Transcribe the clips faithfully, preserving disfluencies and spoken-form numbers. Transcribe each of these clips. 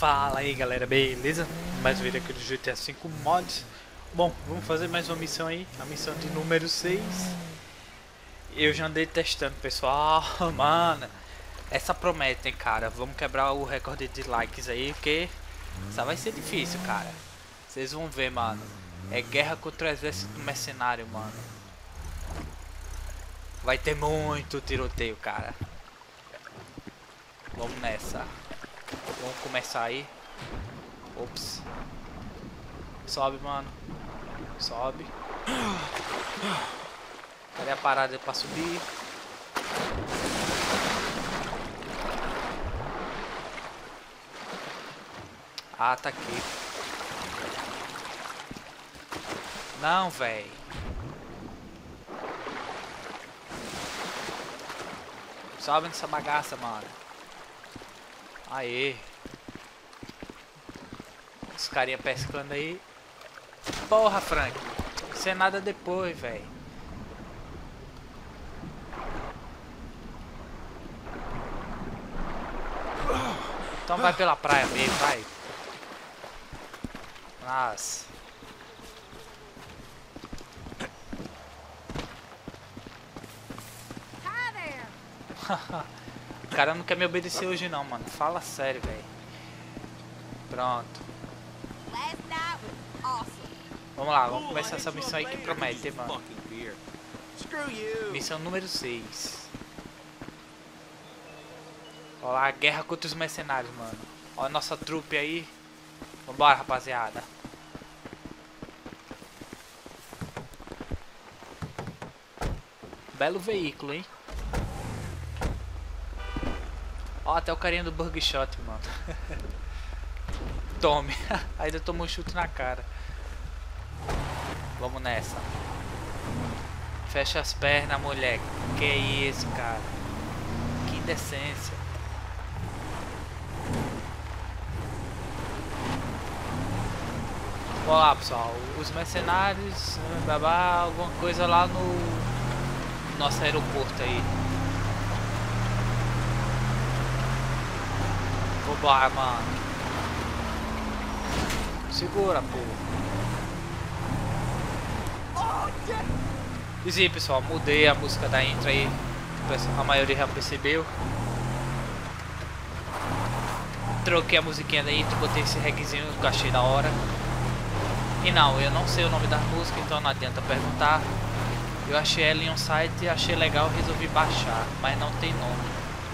Fala aí galera, beleza? Mais um vídeo aqui do G T A cinco Mods. Bom, vamos fazer mais uma missão aí, a missão de número seis. Eu já andei testando, pessoal. Mano, essa promete, hein, cara. Vamos quebrar o recorde de likes aí, porque essa vai ser difícil, cara. Vocês vão ver, mano. É guerra contra o exército mercenário, mano. Vai ter muito tiroteio, cara. Vamos nessa. Vamos começar aí. Ops. Sobe, mano. Sobe. Cadê a parada pra subir? Ah, tá aqui. Não, véi. Sobe nessa bagaça, mano. Aê. Os carinha pescando aí. Porra, Frank. Isso é nada depois, velho. Então vai pela praia mesmo, vai. Nossa. O cara não quer me obedecer hoje não, mano. Fala sério, velho. Pronto. Vamos lá, vamos começar essa missão aí que promete, hein, mano. Missão número seis. Olha lá, guerra contra os mercenários, mano. Olha a nossa trupe aí. Vambora, rapaziada. Belo veículo, hein. Ó, até o carinha do Burger Shot, mano. Tome. Ainda tomou um chute na cara. Vamos nessa. Fecha as pernas, moleque. Que isso, cara. Que indecência. Vamos lá, pessoal. Os mercenários, babá, alguma coisa lá no nosso aeroporto aí. Vambora, mano. Segura, pô. E sim, pessoal, mudei a música da intro aí. A maioria já percebeu. Troquei a musiquinha da intro, botei esse reggaezinho que eu achei da hora. E não, eu não sei o nome da música, então não adianta perguntar. Eu achei ela em um site, achei legal, resolvi baixar, mas não tem nome.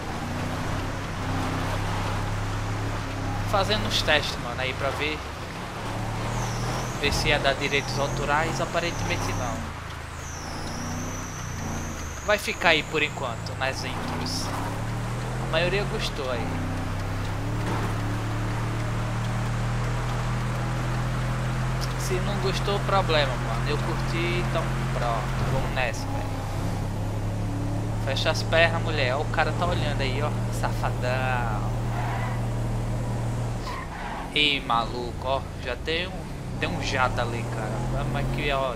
Fazendo uns testes, mano, aí pra ver ver se ia dar direitos autorais. Aparentemente não. Vai ficar aí por enquanto nas intros. A maioria gostou aí. Se não gostou, problema, mano. Eu curti, então pronto. Vamos nessa, velho. Fecha as pernas, mulher. Ó, o cara tá olhando aí, ó. Safadão. Ei, maluco, ó, já tem um, tem um jato ali, cara. Vamos aqui, ó.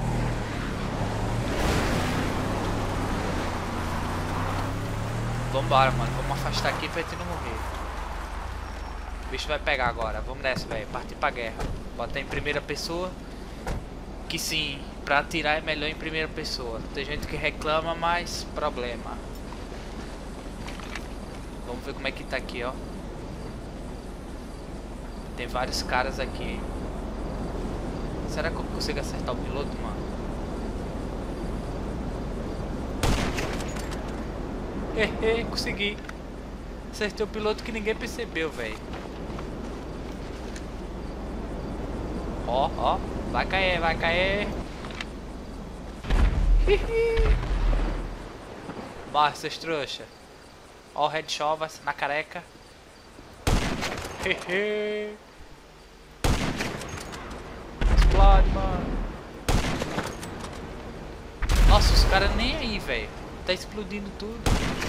Vambora, mano. Vamos afastar aqui pra gente não morrer. O bicho vai pegar agora. Vamos nessa, velho. Partir pra guerra. Bota em primeira pessoa. Que sim, pra atirar é melhor em primeira pessoa. Tem gente que reclama, mas problema. Vamos ver como é que tá aqui, ó. Tem vários caras aqui. Será que eu consigo acertar o piloto, mano? Hehe, consegui. Acertei o piloto que ninguém percebeu, velho. Ó, ó. Vai cair, vai cair. Hihi. Bora, seus trouxa. Ó o headshot na careca. Hehe. Explode, mano. Nossa, os caras nem aí, velho. Tá explodindo tudo.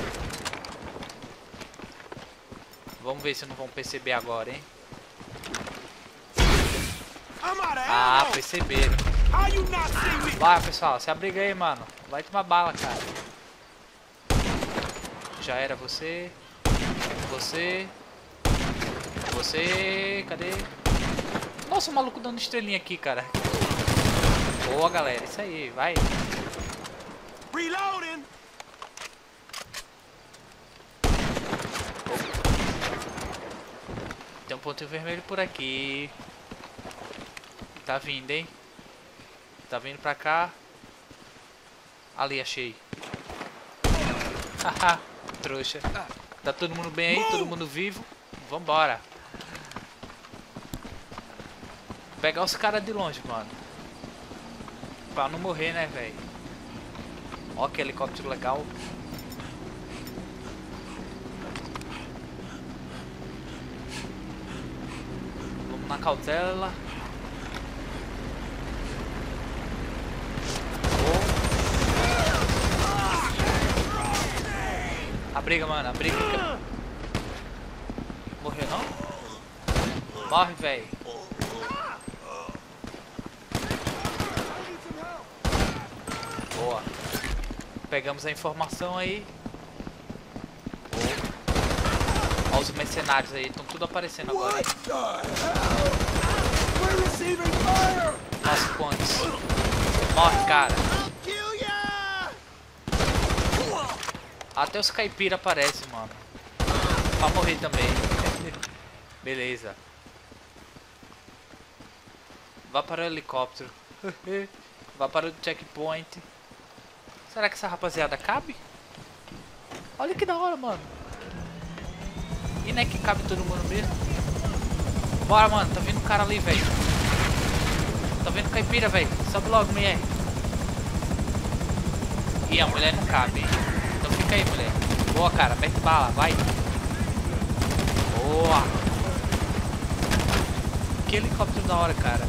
Vamos ver se não vão perceber agora, hein? Ah, perceberam. Vai, pessoal, se abriga aí, mano. Vai tomar bala, cara. Já era você. Você. você. Cadê? Nossa, o maluco dando estrelinha aqui, cara. Boa, galera. Isso aí, vai. Reloading. Tem um pontinho vermelho por aqui. Tá vindo, hein? Tá vindo pra cá. Ali, achei. Haha, trouxa. Tá todo mundo bem aí? Todo mundo vivo? Vambora. Pegar os caras de longe, mano. Pra não morrer, né, velho? Ó que helicóptero legal. Vamos na cautela. A briga, mano, a briga. Morreu não? Morre, velho. Boa. Pegamos a informação aí. Olha os mercenários aí, estão tudo aparecendo agora. Hein? Nossa, quantos? Morre, cara. Até os caipira aparecem, mano. Pra morrer também. Beleza. Vá para o helicóptero. Vá para o checkpoint. Será que essa rapaziada cabe? Olha que da hora, mano. E não é que cabe todo mundo mesmo? Bora, mano. Tá vindo um cara ali, velho. Tá vindo caipira, velho. Sobe logo, mulher. Ih, a mulher não cabe. Então fica aí, mulher. Boa, cara. Mete bala. Vai. Boa. Que helicóptero da hora, cara.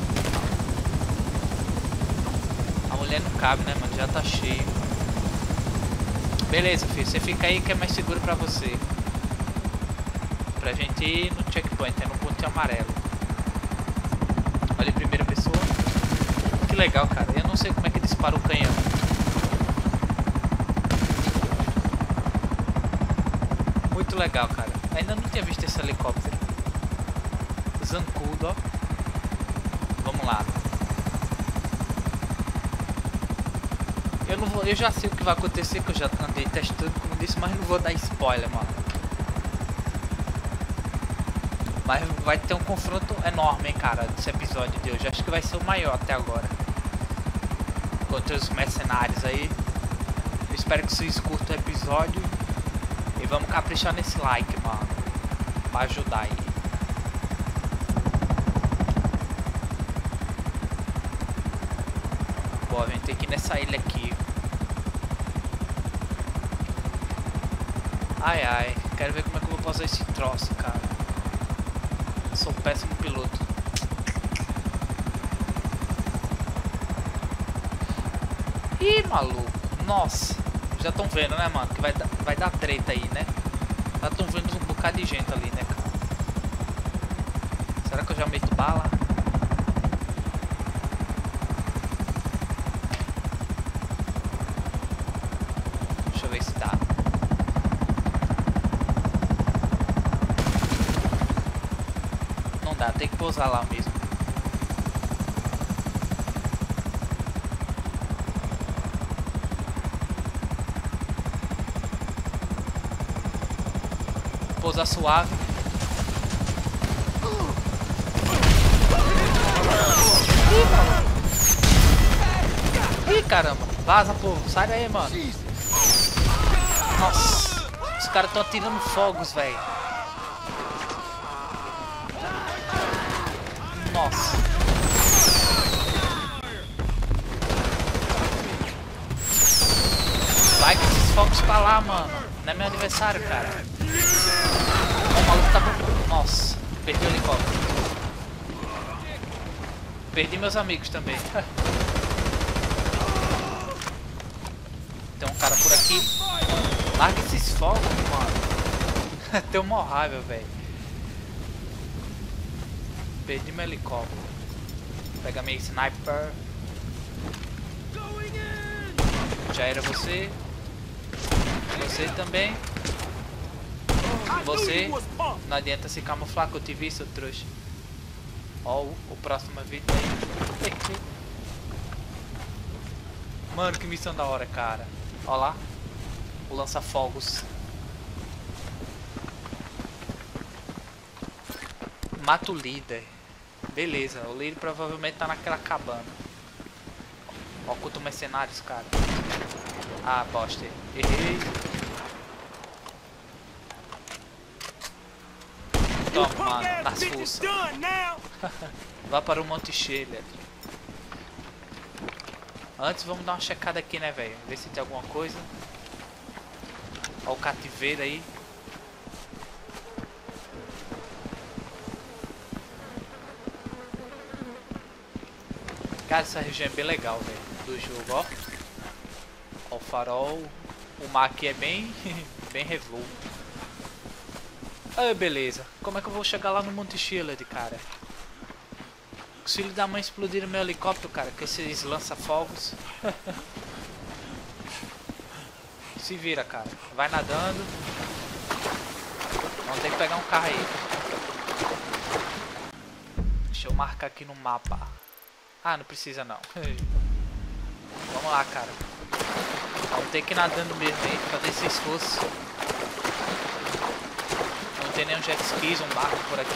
A mulher não cabe, né, mano? Já tá cheio. Beleza, filho. Você fica aí que é mais seguro pra você. Pra gente ir no checkpoint. É no pontinho amarelo. Olha em primeira pessoa. Que legal, cara. Eu não sei como é que dispara o canhão. Muito legal, cara. Ainda não tinha visto esse helicóptero. Zancudo, ó. Vamos lá. Eu não vou, eu já sei o que vai acontecer, que eu já andei testando, como disse, mas não vou dar spoiler, mano. Mas vai ter um confronto enorme, hein, cara, desse episódio de hoje. Acho que vai ser o maior até agora. Contra os mercenários aí. Eu espero que vocês curtam o episódio. E vamos caprichar nesse like, mano. Pra ajudar aí. Boa, a gente tem que ir nessa ilha aqui. Ai, ai. Quero ver como é que eu vou fazer esse troço, cara. Eu sou um péssimo piloto. Ih, maluco. Nossa. Já estão vendo, né, mano? Que vai, dar, vai dar treta aí, né? Já estão vendo um bocado de gente ali, né, cara? Será que eu já meto bala? Deixa eu ver se dá. Não dá, tem que pousar lá mesmo. Pousar suave. Ih, Ih, caramba. Vaza, povo. Sai daí, mano. Nossa. Os caras estão atirando fogos, velho. Nossa. Vai com esses fogos pra lá, mano. Não é meu aniversário, cara. O maluco tá... Nossa, perdi o helicóptero. Perdi meus amigos também. Tem um cara por aqui. Larga esses fogos, mano. Tem uma raiva, velho. Perdi meu helicóptero. Pega minha sniper. Já era você. Você também. Você não adianta se camuflar que eu te vi, seu trouxa. Ó, o, o próximo vídeo aí. Mano, que missão da hora, cara. Ó lá. O lança-fogos. Mata o líder. Beleza, o líder provavelmente tá naquela cabana. Ó, oculta mercenários, cara. Ah, bosta. Errei. Toma, mano, nas forças. Vá para o Monte Shelley. Antes, vamos dar uma checada aqui, né, velho? Ver se tem alguma coisa. Ó o cativeiro aí. Cara, essa região é bem legal, velho, do jogo, ó. Ó o farol. O mar aqui é bem, bem revolto. Ah, beleza. Como é que eu vou chegar lá no Monte Shelley, cara? Os filhos da mãe explodiram meu helicóptero, cara, com esses lança-fogos. Se vira, cara. Vai nadando. Vamos ter que pegar um carro aí. Deixa eu marcar aqui no mapa. Ah, não precisa não. Vamos lá, cara. Vamos ter que ir nadando mesmo aí, fazer esse esforço. Não tem nenhum jet skis, um barco por aqui.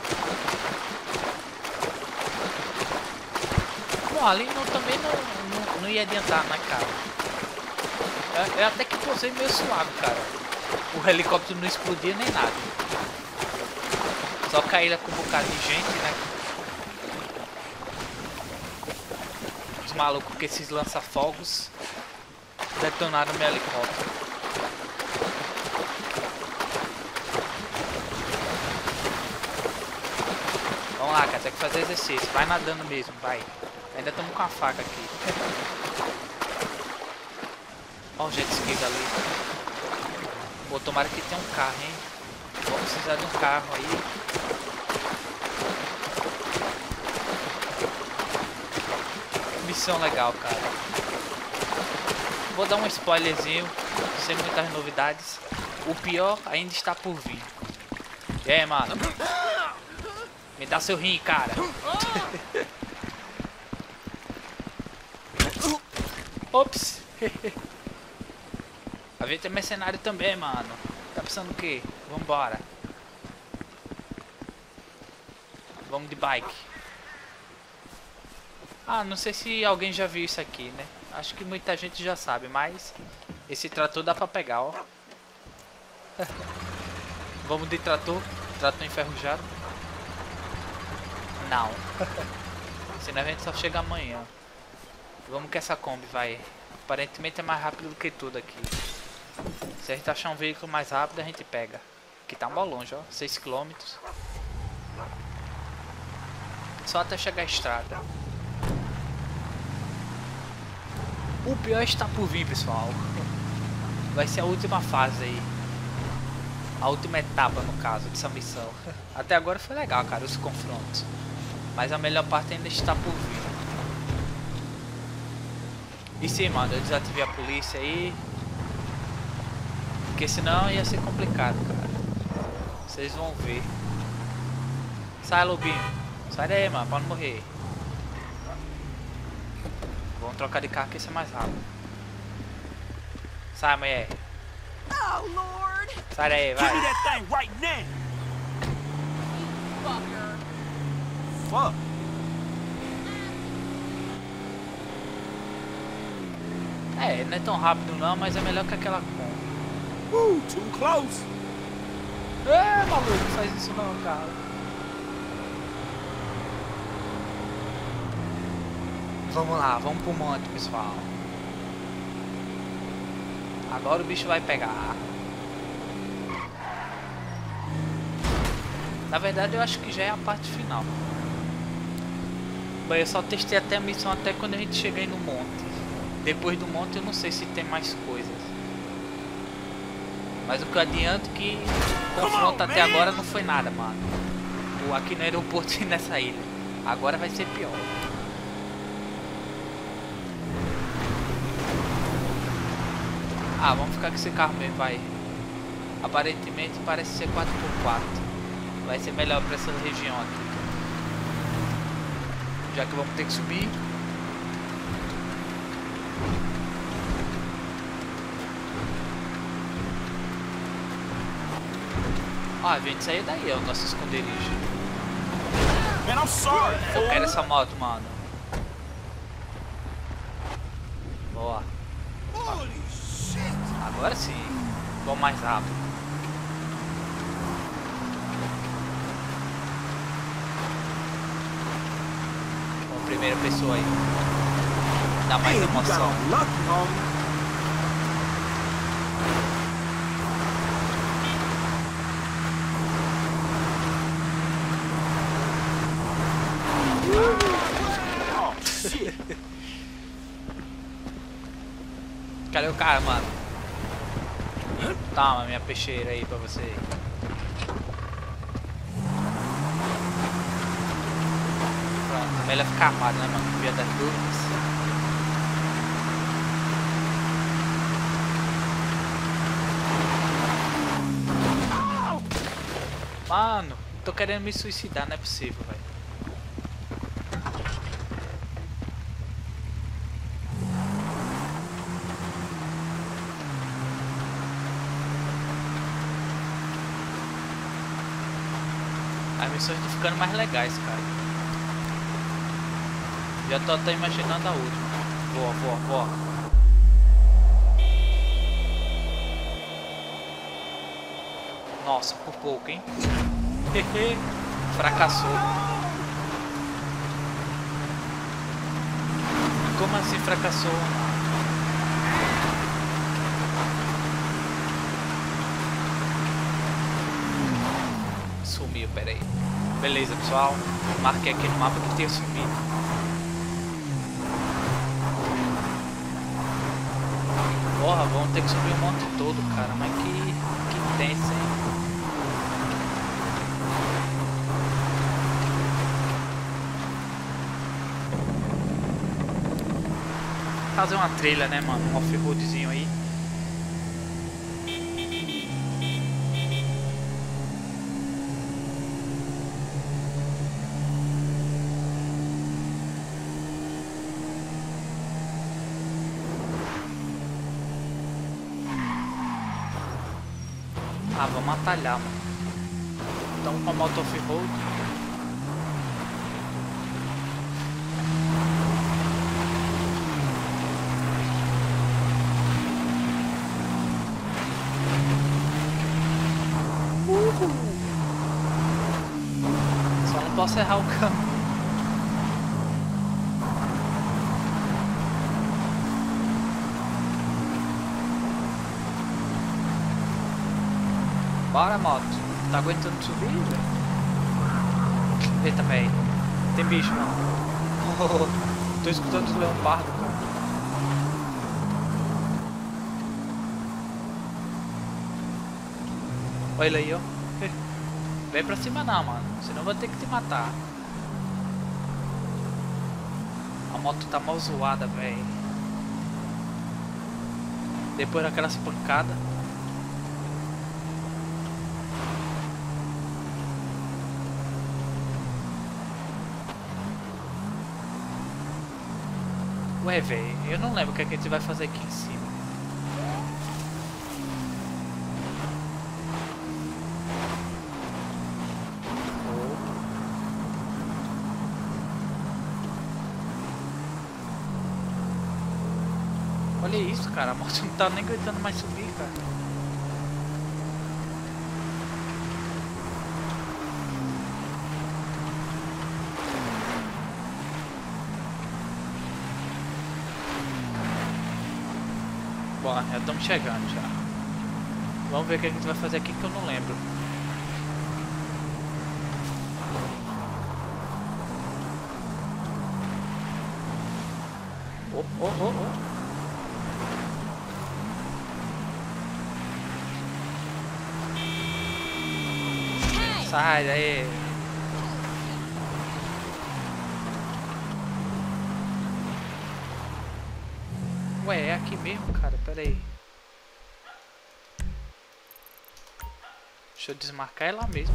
Bom, ali não, também não, não, não ia adiantar, né, cara? Eu, eu até que posei meio suave, cara. O helicóptero não explodia nem nada. Só caíra com um bocado de gente, né? Os malucos com esses lança-fogos detonaram meu helicóptero. Vamos lá, cara, tem que fazer exercício. Vai nadando mesmo, vai. Ainda estamos com a faca aqui. Olha o jet skis ali. Pô, tomara que tenha um carro, hein? Vou precisar de um carro aí. Missão legal, cara. Vou dar um spoilerzinho, sem muitas novidades. O pior ainda está por vir. E aí, mano? Me dá seu rim, cara. Ops. A gente é mercenário também, mano. Tá pensando o quê? Vambora. Vamos de bike. Ah, não sei se alguém já viu isso aqui, né? Acho que muita gente já sabe, mas esse trator dá pra pegar, ó. Vamos de trator. Trator enferrujado. Não. Senão a gente só chega amanhã. Vamos que essa Kombi vai. Aparentemente é mais rápido do que tudo aqui. Se a gente achar um veículo mais rápido, a gente pega. Aqui tá mal longe, ó. seis quilômetros. Só até chegar à estrada. O pior está por vir, pessoal. Vai ser a última fase aí. A última etapa, no caso, dessa missão. Até agora foi legal, cara, os confrontos. Mas a melhor parte ainda está por vir. E sim, mano, eu desativei a polícia aí. Porque senão ia ser complicado, cara. Vocês vão ver. Sai, lobinho. Sai daí, mano, pra não morrer. Vamos trocar de carro que esse é mais rápido. Sai, mulher. Oh, Lord! Sai daí, vai. Give me that thing right now! Fuck! É, não é tão rápido não, mas é melhor que aquela Kombi. Ooh, too close! É, maluco, não faz isso não, cara. Vamos lá, vamos pro monte, pessoal. Agora o bicho vai pegar. Na verdade, eu acho que já é a parte final. Bem, eu só testei até a missão até quando a gente chegar aí no monte. Depois do monte eu não sei se tem mais coisas. Mas o que eu adianto é que o confronto até agora não foi nada, mano. O aqui no aeroporto e nessa ilha. Agora vai ser pior. Ah, vamos ficar com esse carro mesmo, vai. Aparentemente parece ser quatro por quatro. Vai ser melhor para essa região aqui. Já que vamos ter que subir. Ah, a gente saiu daí, é o nosso esconderijo. Man, I'm sorry. Eu quero essa moto, mano. Boa. Holy shit. Agora sim. Vamos mais rápido. Bom, primeira pessoa aí. Dá mais Man, you got emoção. lucky, homie. Oh, shit. Cadê o cara, mano? Toma minha peixeira aí pra você. Pronto, melhor ficar armado, né, mano? Via das dúvidas. Mano, tô querendo me suicidar, não é possível, velho. As missões estão ficando mais legais, cara. Já tô até imaginando a última. Voa, voa, voa. Nossa, por pouco, hein? Fracassou. Como assim fracassou? Sumiu, pera aí. Beleza, pessoal. Marquei aqui no mapa que tinha sumido. Porra, vamos ter que subir o monte todo, cara. Mas que, que tenso, hein? Fazer uma trilha, né, mano? Um off-roadzinho aí. Ah, vamos atalhar, mano. Então com a moto off-road. Só não posso errar o câmbio. Bora, moto. Tá aguentando subir, velho? Eita, velho. Tem bicho, mano. Oh, tô escutando os leopardos, cara. Olha ele aí, ó. Vem pra cima não, mano. Senão eu vou ter que te matar. A moto tá mal zoada, velho. Depois daquelas pancadas. Ué, velho, eu não lembro o que, é que a gente vai fazer aqui em cima. Oh. Olha isso, cara, a moto não tá nem aguentando mais subir, cara. Bom, já estamos chegando já. Vamos ver o que a gente vai fazer aqui que eu não lembro. Oh, oh, oh, oh. Sai daí. Ué, é aqui mesmo, cara, pera aí. Deixa eu desmarcar ela mesmo.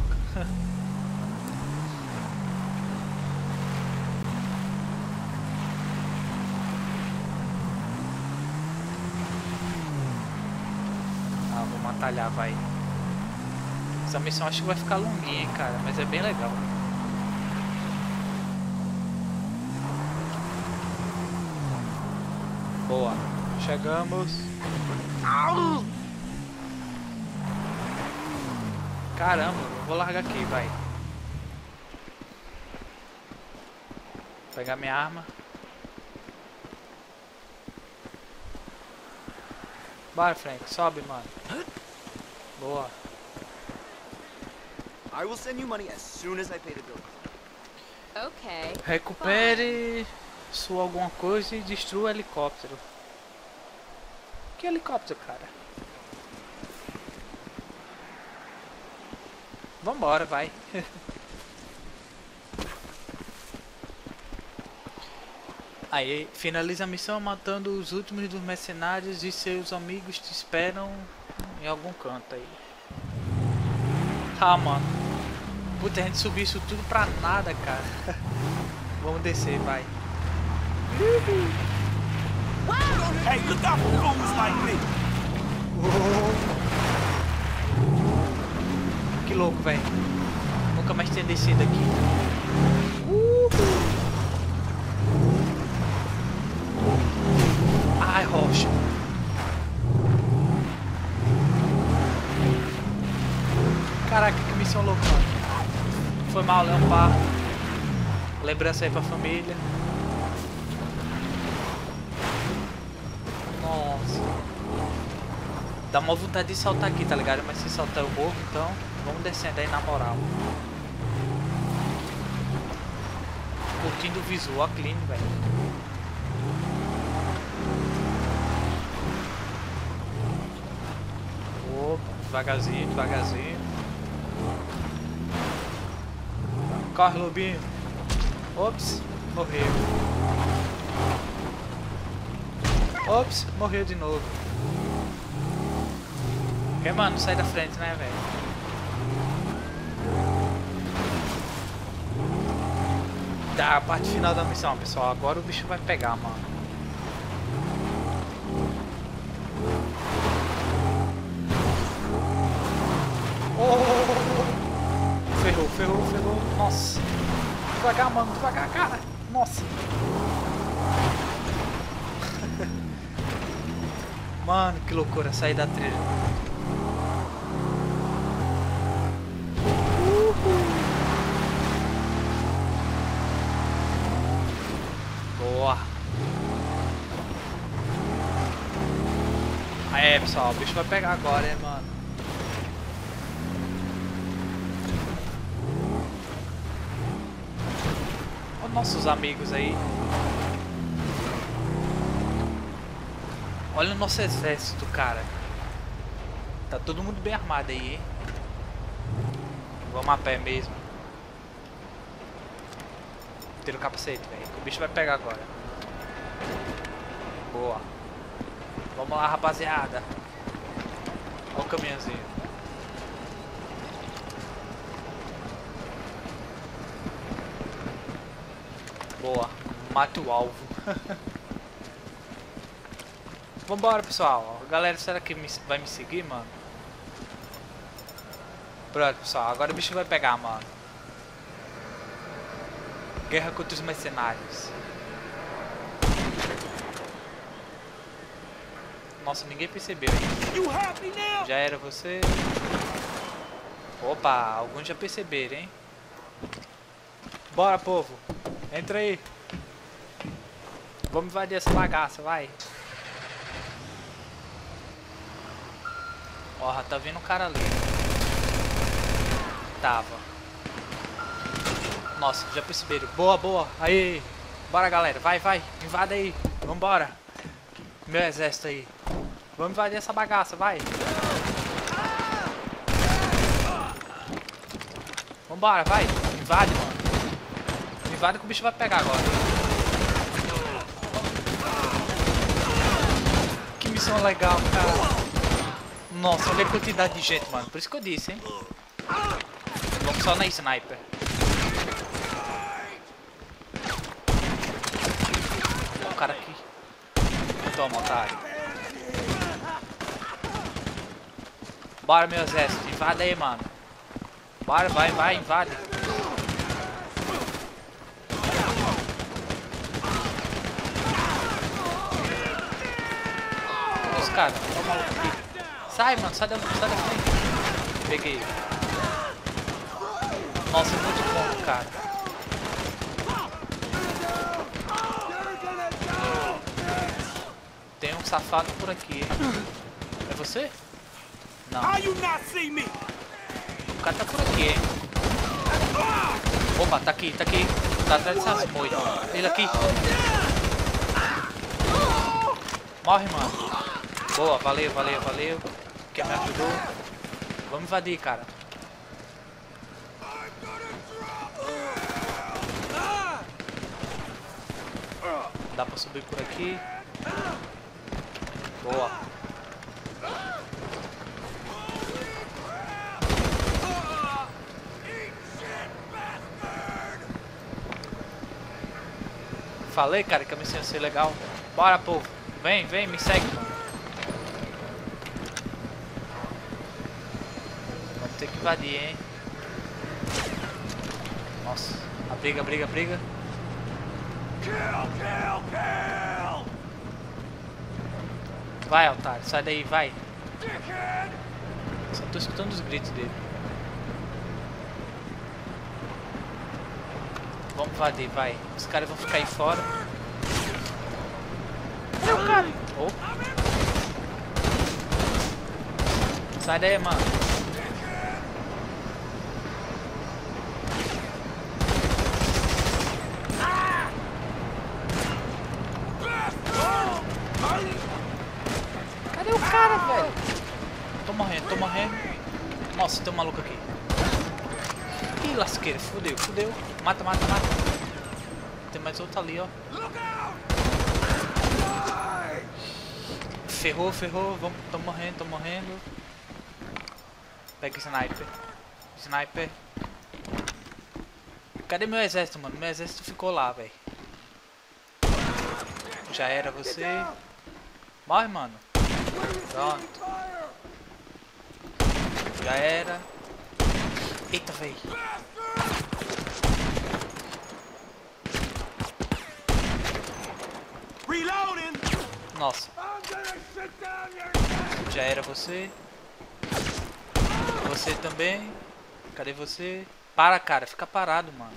Ah, vamos atalhar, vai. Essa missão acho que vai ficar longuinha, hein, cara, mas é bem legal. Boa, chegamos. Caramba, eu vou largar aqui, vai. Pegar minha arma. Bora, Frank, sobe, mano. Boa. I will send you money as soon as I pay the bill. Okay. Recupere sua alguma coisa e destrua o helicóptero. Que helicóptero, cara? Vambora, vai. Aí, finaliza a missão matando os últimos dos mercenários e seus amigos te esperam em algum canto aí. Ah, mano. Puta, a gente subiu isso tudo pra nada, cara. Vamos descer, vai. Hey, look out for fools like me. Que louco, velho. Nunca mais tinha descido aqui. Ai, rocha. Caraca, que missão louca. Foi mal, Leopard. Lembrança aí pra família. Nossa. Dá uma vontade de saltar aqui, tá ligado? Mas se saltar eu morro, então vamos descendo aí na moral. Curtindo o visual clean, velho. Opa, devagarzinho, devagarzinho. Corre, lobinho. Ops, morreu. Ops, morreu de novo. Que, mano, sai da frente, né, velho? Tá, a parte final da missão, pessoal. Agora o bicho vai pegar, mano. Oh! Ferrou, ferrou, ferrou. Nossa. Devagar, mano, devagar, cara. Nossa. Mano, que loucura, sair da trilha. Uhul. Boa. Aí, pessoal, o bicho vai pegar agora, hein, mano. Olha nossos amigos aí. Olha o nosso exército, cara. Tá todo mundo bem armado aí, hein? Vamos a pé mesmo. Tira o capacete, velho. O bicho vai pegar agora. Boa. Vamos lá, rapaziada. Olha o caminhãozinho. Boa. Mate o alvo. Vambora, pessoal. Galera, será que me, vai me seguir, mano? Pronto, pessoal. Agora o bicho vai pegar, mano. Guerra contra os mercenários. Nossa, ninguém percebeu, hein? Já era você. Opa, alguns já perceberam, hein? Bora, povo. Entra aí. Vamos invadir essa bagaça, vai. Ó, já tá vindo um cara ali. Tava. Nossa, já perceberam. Boa, boa. Aí. Bora, galera. Vai, vai. Invada aí. Vambora. Meu exército aí. Vamos invadir essa bagaça, vai. Vambora, vai. Invade, mano. Invade que o bicho vai pegar agora. Que missão legal, cara. Nossa, olha a quantidade de gente, mano. Por isso que eu disse, hein. Vamos só na sniper. Tem um cara aqui. Toma, otário. Bora, meu exército. Invade aí, mano. Bora, vai, vai, invade. Os caras, olha o maluco aqui. Sai, mano, sai da, sai da frente. Peguei. Nossa, é muito bom, cara. Tem um safado por aqui. É você? Não. How you not see me? O cara tá por aqui, hein? Opa, tá aqui, tá aqui. Tá atrás dessas moitas. Ele aqui. Morre, mano. Boa, valeu, valeu, valeu. Quem me ajudou. Vamos invadir, cara. Dá pra subir por aqui. Boa. Falei, cara, que a missão ia ser legal. Bora, povo. Vem, vem, me segue, mano. Vamos ter que invadir, hein. Nossa. A briga, briga, briga. Kill, kill, kill! Vai, otário. Sai daí, vai. Dickhead! Só tô escutando os gritos dele. Vamos invadir, vai. Os caras vão ficar aí fora. Cadê o cara? Oh. Sai daí, mano. Cadê o cara, velho? Tô morrendo, tô morrendo. Nossa, tem um maluco aqui. Ih, lasqueira, fudeu, fudeu. Mata, mata, mata. Tem mais outro ali, ó. Ferrou, ferrou. Vamos, tô morrendo, tô morrendo. Pega sniper. Sniper. Cadê meu exército, mano? Meu exército ficou lá, velho. Já era você. Morre, mano. Pronto. Já era. Eita, velho. Nossa. Já era você. Você também. Cadê você? Para, cara. Fica parado, mano.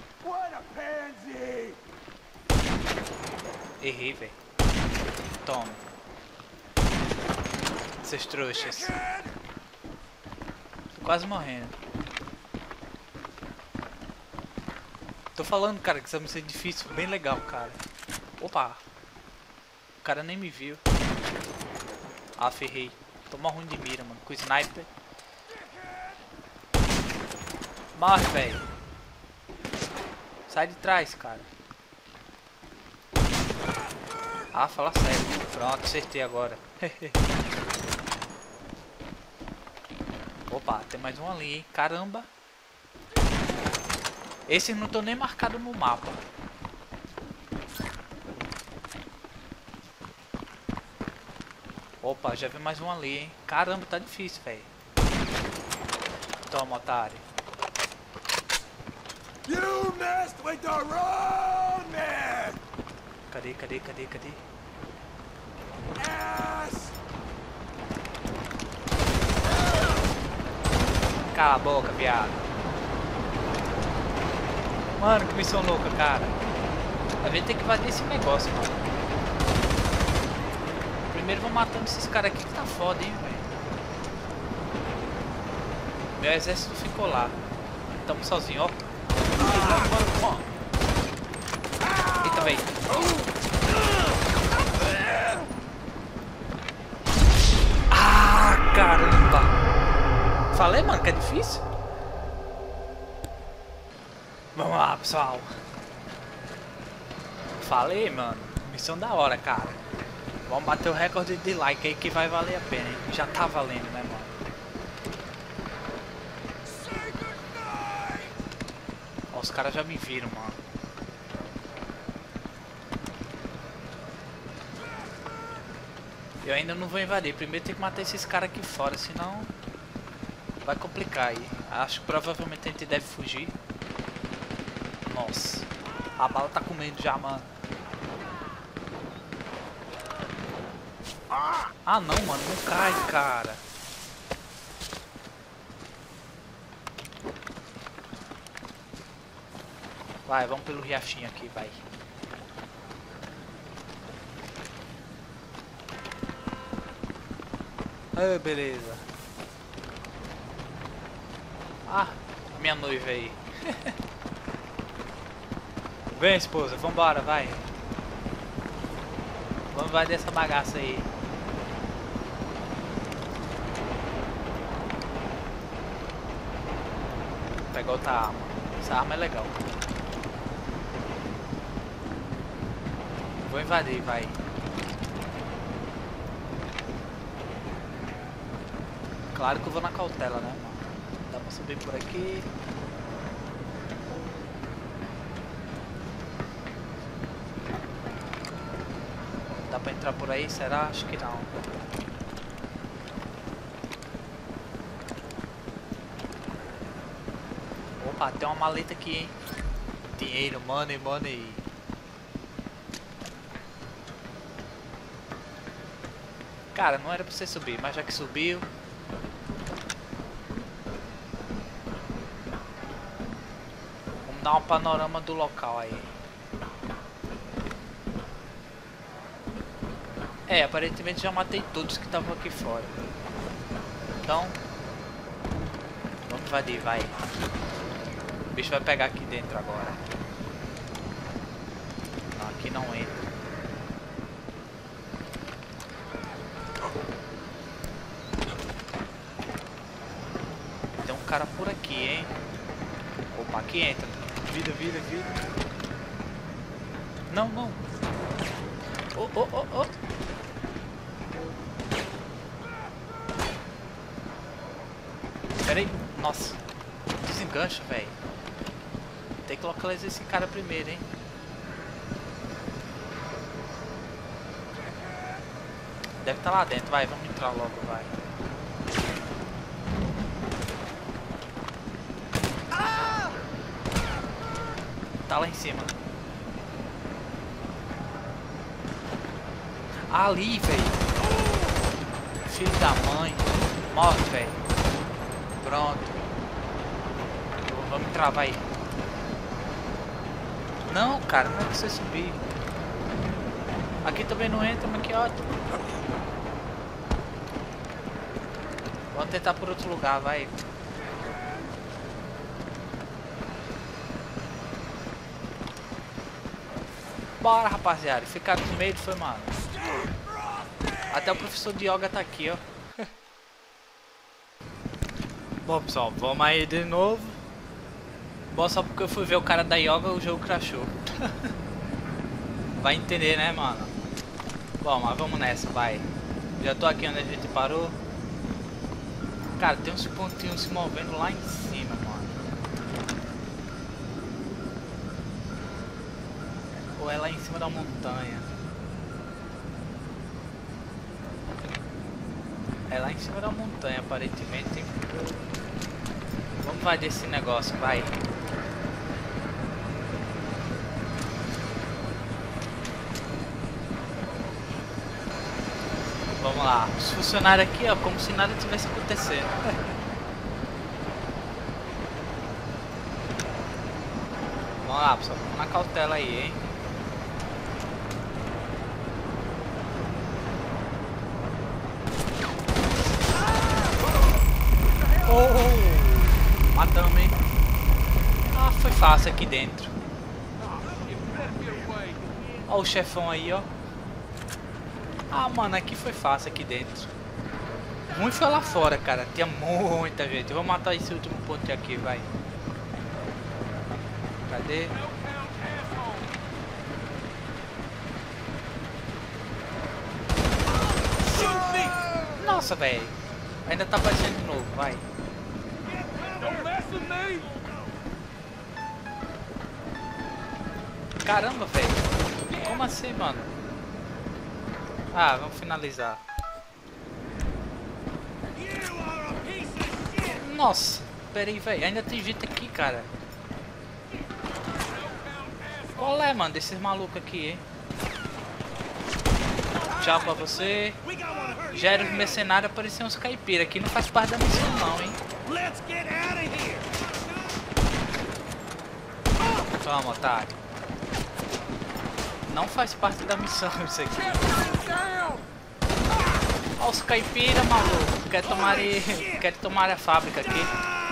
Errei, velho. Toma. Seus trouxas. Tô quase morrendo. Tô falando, cara, que isso vai ser difícil. Bem legal, cara. Opa. O cara nem me viu. Ah, ferrei. Toma ruim de mira, mano. Com o sniper. Morre, velho. Sai de trás, cara. Ah, fala sério. Pronto, acertei agora. Opa, tem mais um ali, hein? Caramba. Esse não tô nem marcado no mapa. Opa, já vi mais um ali, hein? Caramba, tá difícil, velho. Toma, otário. You messed with the wrong man! Cadê, cadê, cadê, cadê? Ass! Cala a boca, viado. Mano, que missão louca, cara. A gente tem que invadir esse negócio, mano. Primeiro vou matando esses caras aqui que tá foda, hein, velho. Meu exército ficou lá. Tamo sozinho, ó. Eita, velho. Ah, caramba. Falei, mano, que é difícil. Vamos lá, pessoal. Falei, mano. Missão da hora, cara. Vamos bater o recorde de like aí que vai valer a pena, hein? Já tá valendo, né, mano? Ó, os caras já me viram, mano. Eu ainda não vou invadir. Primeiro tem que matar esses caras aqui fora, senão vai complicar aí. Acho que provavelmente a gente deve fugir. Nossa, a bala tá comendo já, mano. Ah não, mano, não cai, cara. Vai, vamos pelo riachinho aqui, vai. Ah, beleza. Ah, a minha noiva aí. Vem, esposa, vambora, vai. Vamos vai dessa bagaça aí. Vou pegar outra arma. Essa arma é legal. Vou invadir, vai. Claro que eu vou na cautela, né, mano? Dá pra subir por aqui. Dá pra entrar por aí, será? Acho que não. Opa, tem uma maleta aqui, hein? Dinheiro, money, money. Cara, não era pra você subir, mas já que subiu. Vamos dar um panorama do local aí. É, aparentemente já matei todos que estavam aqui fora. Então, vamos invadir, vai. O bicho vai pegar aqui dentro agora. Não, aqui não entra. Tem um cara por aqui, hein? Opa, aqui entra. Vida, vida, vida. Não, não. Oh, oh, oh, oh. Pera aí. Nossa. Desengancha, velho. Tem que localizar esse cara primeiro, hein? Deve estar lá dentro. Vai, vamos entrar logo, vai. Tá lá em cima. Ali, velho. Filho da mãe. Morre, velho. Pronto. Vamos entrar, vai. Não, cara, não é que você subir. Aqui também não entra, mas que ótimo. Vamos tentar por outro lugar, vai. Bora, rapaziada. Ficaram com medo, foi, mano. Até o professor de yoga tá aqui, ó. Bom, pessoal, vamos aí de novo. Bom, só porque eu fui ver o cara da yoga, o jogo crashou. Vai entender, né, mano? Bom, mas vamos nessa, vai. Já tô aqui onde a gente parou. Cara, tem uns pontinhos se movendo lá em cima, mano. Ou é lá em cima da montanha. É lá em cima da montanha, aparentemente. Vamos vai desse negócio, vai. Vamos lá. Os funcionários aqui, ó, como se nada tivesse acontecendo. Vamos lá, pessoal. Vamos na cautela aí, hein. Oh, matamos, hein? Ah, foi fácil aqui dentro. Ó o chefão aí, ó. Ah, mano, aqui foi fácil aqui dentro. Ruim foi lá fora, cara. Tinha muita gente. Eu vou matar esse último ponto aqui, vai. Cadê? Nossa, velho. Ainda tá aparecendo de novo, vai. Caramba, velho. Como assim, mano? Ah, vamos finalizar. Nossa, pera aí, velho. Ainda tem gente aqui, cara. Qual é, mano, desses malucos aqui, hein? Tchau pra você. Já era os mercenários, apareciam uns caipiras. Aqui não faz parte da missão, não, hein? Toma, otário. Não faz parte da missão isso aqui. Olha os caipiras, maluco. Quer tomar, quer tomar a fábrica aqui.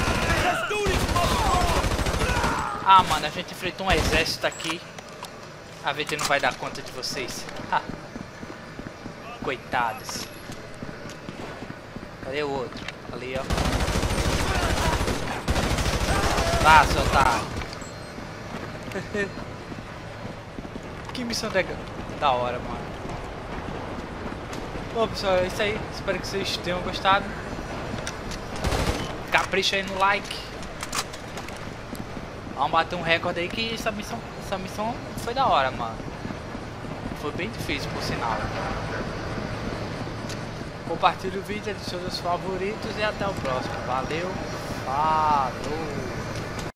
Ah, mano, a gente enfrentou um exército aqui. A V T não vai dar conta de vocês. Ah. Coitados. Cadê o outro? Ali, ó. Vá, seu otário. Que missão da, da hora, mano. Bom, pessoal, é isso aí. Espero que vocês tenham gostado. Capricha aí no like. Vamos bater um recorde aí que essa missão, essa missão foi da hora, mano. Foi bem difícil, por sinal. Compartilhe o vídeo, adicione os favoritos e até o próximo. Valeu, falou!